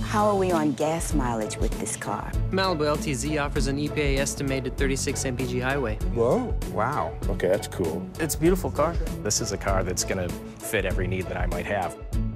How are we on gas mileage with this car? Malibu LTZ offers an EPA estimated 36 mpg highway. Whoa, wow. Okay, that's cool. It's a beautiful car. This is a car that's going to fit every need that I might have.